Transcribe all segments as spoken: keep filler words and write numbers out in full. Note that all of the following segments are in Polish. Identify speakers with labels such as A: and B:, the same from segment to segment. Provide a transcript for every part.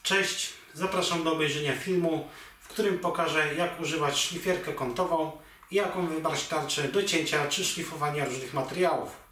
A: Cześć, zapraszam do obejrzenia filmu, w którym pokażę, jak używać szlifierkę kątową i jaką wybrać tarczę do cięcia czy szlifowania różnych materiałów.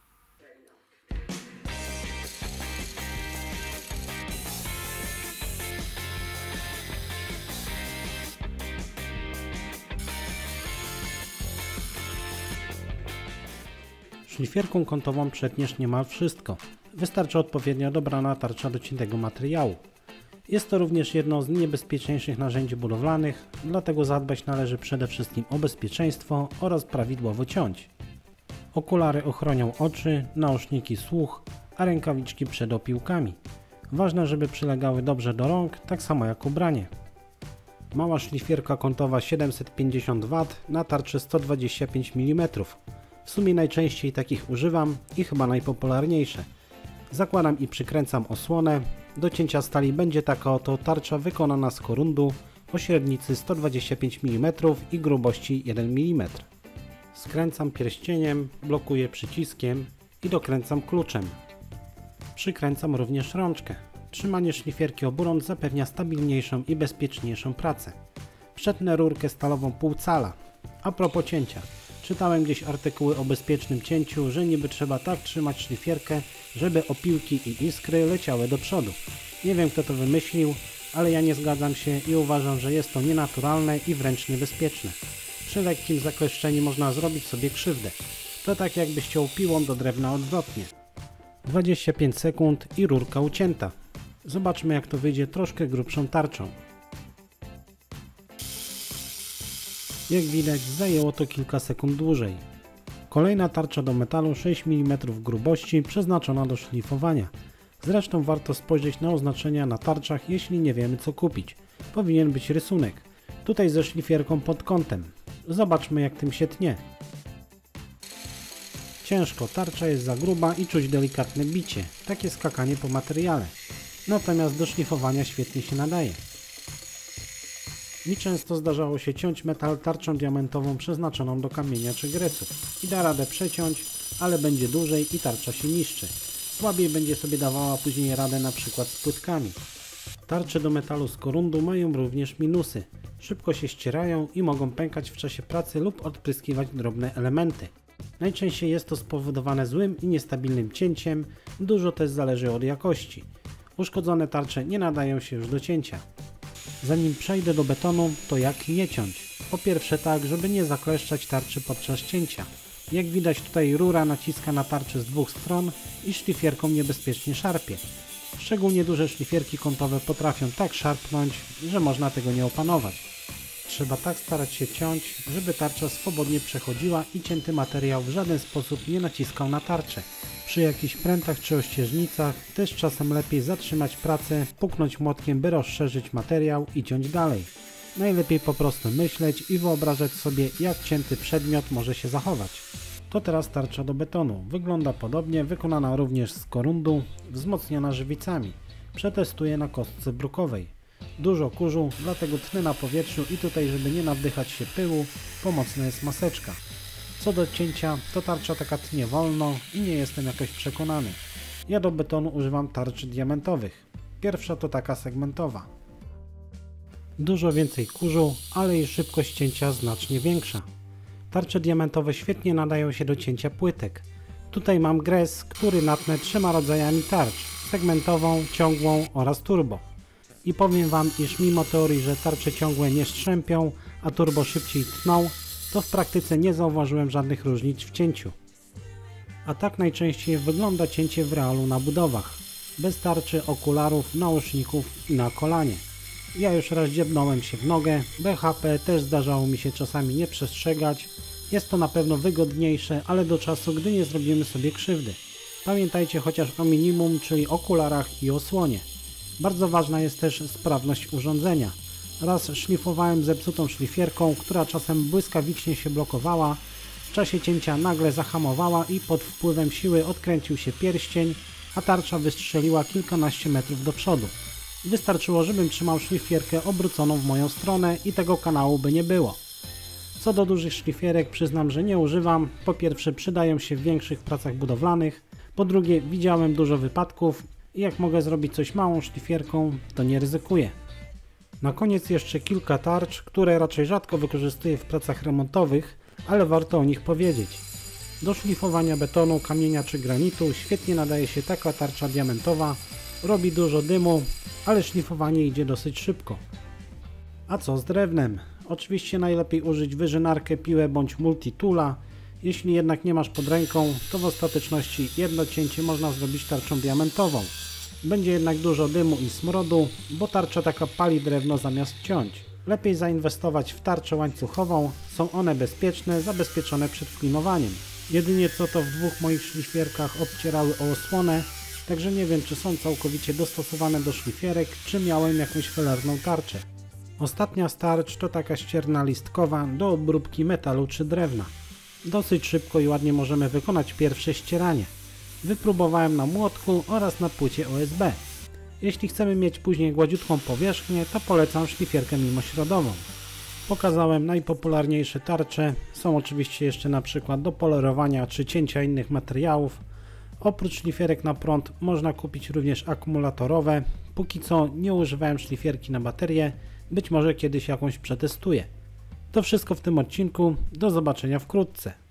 A: Szlifierką kątową przetniesz niemal wszystko. Wystarczy odpowiednio dobrana tarcza do ciętego materiału. Jest to również jedno z niebezpieczniejszych narzędzi budowlanych, dlatego zadbać należy przede wszystkim o bezpieczeństwo oraz prawidłowo ciąć. Okulary ochronią oczy, nauszniki słuch, a rękawiczki przed opiłkami. Ważne, żeby przylegały dobrze do rąk, tak samo jak ubranie. Mała szlifierka kątowa siedemset pięćdziesiąt watów na tarczy sto dwadzieścia pięć milimetrów. W sumie najczęściej takich używam i chyba najpopularniejsze. Zakładam i przykręcam osłonę. Do cięcia stali będzie taka oto tarcza wykonana z korundu o średnicy sto dwadzieścia pięć milimetrów i grubości jeden milimetr. Skręcam pierścieniem, blokuję przyciskiem i dokręcam kluczem. Przykręcam również rączkę. Trzymanie szlifierki oburącz zapewnia stabilniejszą i bezpieczniejszą pracę. Przetnę rurkę stalową pół cala. A propos cięcia. Czytałem gdzieś artykuły o bezpiecznym cięciu, że niby trzeba tak trzymać szlifierkę, żeby opiłki i iskry leciały do przodu. Nie wiem, kto to wymyślił, ale ja nie zgadzam się i uważam, że jest to nienaturalne i wręcz niebezpieczne. Przy lekkim zakleszczeniu można zrobić sobie krzywdę. To tak jakbyś ciął piłą do drewna odwrotnie. dwadzieścia pięć sekund i rurka ucięta. Zobaczmy, jak to wyjdzie troszkę grubszą tarczą. Jak widać, zajęło to kilka sekund dłużej. Kolejna tarcza do metalu sześć milimetrów grubości przeznaczona do szlifowania. Zresztą warto spojrzeć na oznaczenia na tarczach, jeśli nie wiemy, co kupić. Powinien być rysunek. Tutaj ze szlifierką pod kątem. Zobaczmy, jak tym się tnie. Ciężko, tarcza jest za gruba i czuć delikatne bicie. Takie skakanie po materiale. Natomiast do szlifowania świetnie się nadaje. Mi często zdarzało się ciąć metal tarczą diamentową przeznaczoną do kamienia czy gresów. I da radę przeciąć, ale będzie dłużej i tarcza się niszczy. Słabiej będzie sobie dawała później radę na przykład z płytkami. Tarcze do metalu z korundu mają również minusy. Szybko się ścierają i mogą pękać w czasie pracy lub odpryskiwać drobne elementy. Najczęściej jest to spowodowane złym i niestabilnym cięciem, dużo też zależy od jakości. Uszkodzone tarcze nie nadają się już do cięcia. Zanim przejdę do betonu, to jak nie ciąć? Po pierwsze tak, żeby nie zakleszczać tarczy podczas cięcia. Jak widać, tutaj rura naciska na tarczę z dwóch stron i szlifierką niebezpiecznie szarpie. Szczególnie duże szlifierki kątowe potrafią tak szarpnąć, że można tego nie opanować. Trzeba tak starać się ciąć, żeby tarcza swobodnie przechodziła i cięty materiał w żaden sposób nie naciskał na tarczę. Przy jakichś prętach czy ościeżnicach też czasem lepiej zatrzymać pracę, puknąć młotkiem, by rozszerzyć materiał i ciąć dalej. Najlepiej po prostu myśleć i wyobrażać sobie, jak cięty przedmiot może się zachować. To teraz tarcza do betonu. Wygląda podobnie, wykonana również z korundu, wzmocniona żywicami. Przetestuję na kostce brukowej. Dużo kurzu, dlatego tnę na powietrzu i tutaj, żeby nie nawdychać się pyłu, pomocna jest maseczka. Co do cięcia, to tarcza taka tnie wolno i nie jestem jakoś przekonany. Ja do betonu używam tarczy diamentowych. Pierwsza to taka segmentowa. Dużo więcej kurzu, ale i szybkość cięcia znacznie większa. Tarcze diamentowe świetnie nadają się do cięcia płytek. Tutaj mam gres, który natnę trzema rodzajami tarcz. Segmentową, ciągłą oraz turbo. I powiem Wam, iż mimo teorii, że tarcze ciągłe nie strzępią, a turbo szybciej tną, to w praktyce nie zauważyłem żadnych różnic w cięciu. A tak najczęściej wygląda cięcie w realu na budowach. Bez tarczy, okularów, nauszników i na kolanie. Ja już raz dziebnąłem się w nogę, B H P też zdarzało mi się czasami nie przestrzegać. Jest to na pewno wygodniejsze, ale do czasu, gdy nie zrobimy sobie krzywdy. Pamiętajcie chociaż o minimum, czyli okularach i osłonie. Bardzo ważna jest też sprawność urządzenia. Raz szlifowałem zepsutą szlifierką, która czasem błyskawicznie się blokowała. W czasie cięcia nagle zahamowała i pod wpływem siły odkręcił się pierścień, a tarcza wystrzeliła kilkanaście metrów do przodu. Wystarczyło, żebym trzymał szlifierkę obróconą w moją stronę i tego kanału by nie było. Co do dużych szlifierek, przyznam, że nie używam. Po pierwsze, przydają się w większych pracach budowlanych. Po drugie, widziałem dużo wypadków i jak mogę zrobić coś małą szlifierką, to nie ryzykuję. Na koniec jeszcze kilka tarcz, które raczej rzadko wykorzystuję w pracach remontowych, ale warto o nich powiedzieć. Do szlifowania betonu, kamienia czy granitu świetnie nadaje się taka tarcza diamentowa, robi dużo dymu, ale szlifowanie idzie dosyć szybko. A co z drewnem? Oczywiście najlepiej użyć wyżynarkę, piłę bądź multitoola. Jeśli jednak nie masz pod ręką, to w ostateczności jedno cięcie można zrobić tarczą diamentową. Będzie jednak dużo dymu i smrodu, bo tarcza taka pali drewno zamiast ciąć. Lepiej zainwestować w tarczę łańcuchową, są one bezpieczne, zabezpieczone przed flimowaniem. Jedynie co to w dwóch moich szlifierkach obcierały o osłonę, także nie wiem czy są całkowicie dostosowane do szlifierek, czy miałem jakąś felerną tarczę. Ostatnia z tarcz to taka ścierna listkowa do obróbki metalu czy drewna. Dosyć szybko i ładnie możemy wykonać pierwsze ścieranie. Wypróbowałem na młotku oraz na płycie O S B. Jeśli chcemy mieć później gładziutką powierzchnię, to polecam szlifierkę mimośrodową. Pokazałem najpopularniejsze tarcze, są oczywiście jeszcze na przykład do polerowania czy cięcia innych materiałów. Oprócz szlifierek na prąd można kupić również akumulatorowe. Póki co nie używałem szlifierki na baterię, być może kiedyś jakąś przetestuję. To wszystko w tym odcinku, do zobaczenia wkrótce.